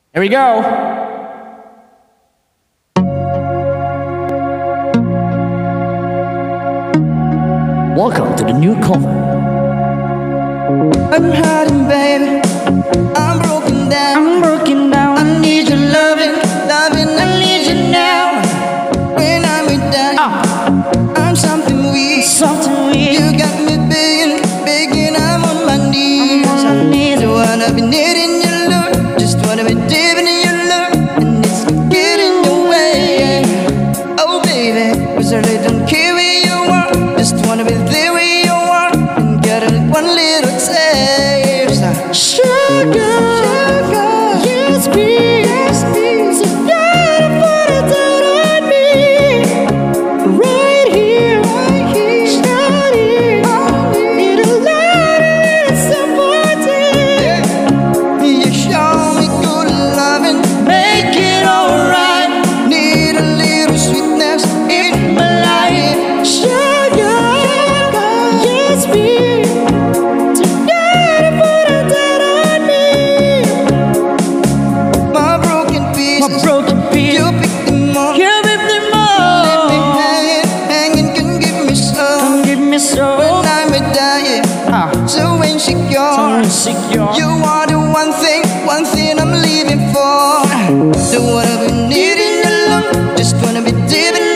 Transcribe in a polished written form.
Here we go. Welcome to the new cover. I'm hurting, baby. I'm broken down. I need your loving. I need you now. When I'm without you, I'm something weak. You got me begging, I'm on my knees. Don't wanna be needing your love, just wanna be deep in your love, and it's getting your way. Oh baby, 'cause I really don't care where you are, just wanna be there where you are, and get one little taste. Sugar, yes please, so gotta put it down on me. Right here, shout it, need a lot of supporting. You show me good loving, make it alright. Need a little sweetness in my life. Sugar, yes please, so gotta put it down on me. My broken pieces, you pick them up. Leave me hanging, can give me some. When I'm without you, so insecure. You are the one thing I'm living for. Don't wanna be needing your love, just wanna be deep in